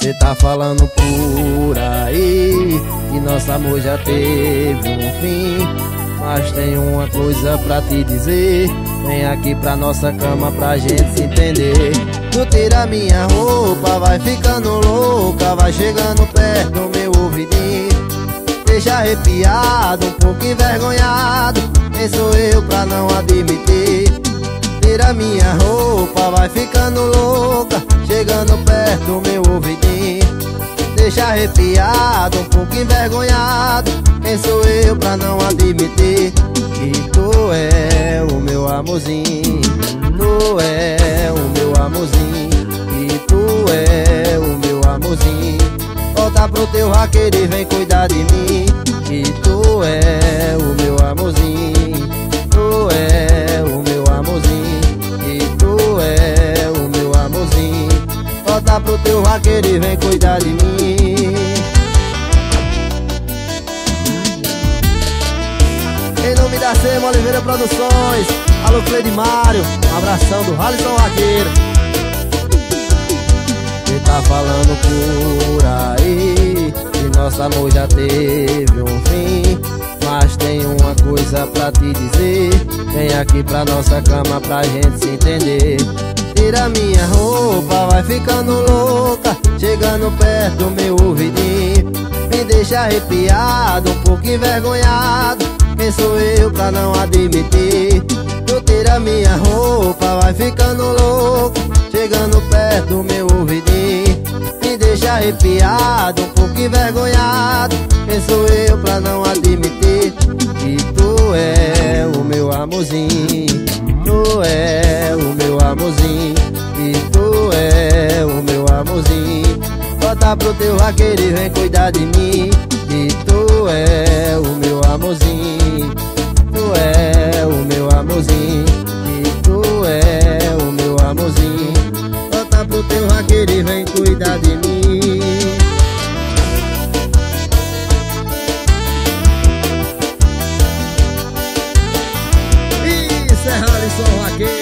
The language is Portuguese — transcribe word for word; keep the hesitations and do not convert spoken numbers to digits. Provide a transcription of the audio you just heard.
Cê tá falando por aí que nosso amor já teve um fim, mas tem uma coisa pra te dizer. Vem aqui pra nossa cama pra gente se entender. Tu tira minha roupa, vai ficando louca, vai chegando perto do meu ouvidinho. Deixa arrepiado, um pouco envergonhado. Quem sou eu pra não admitir? Tira minha roupa, vai ficando louca, chegando perto do meu ouvidinho. Deixa arrepiado, um pouco envergonhado. Quem sou eu pra não admitir que tu é o meu amorzinho? Tu é o meu amorzinho, que tu é o meu amorzinho. Volta pro teu vaqueiro e vem cuidar de mim, que tu é o meu amorzinho. Tu é o meu amorzinho, que tu é o meu amorzinho. Volta pro teu vaqueiro e vem cuidar de mim. Em nome da Sema Oliveira Produções, alô Cleide Mário, um abração do Alisson Vaqueiro. Cê tá falando por aí que nosso amor já teve um fim, mas tem uma coisa pra te dizer. Vem aqui pra nossa cama pra gente se entender. Tira minha roupa, vai ficando louca, chegando perto do meu ouvidinho. Me deixa arrepiado, um pouco envergonhado. Quem sou eu pra não admitir? Tu tira minha roupa, vai ficando louco, chegando perto do meu ouvidinho. Me deixa arrepiado, um pouco envergonhado. Quem sou eu pra não admitir que tu é o meu amorzinho? Tu é o meu amorzinho, que tu é o meu amorzinho. Volta pro teu vaqueiro e vem cuidar de mim, que tu é o meu amorzinho. Tu é o meu amorzinho, que tu é o meu amorzinho. Volta pro teu vaqueiro e vem cuidar de mim. Isso é Alisson Vaqueiro.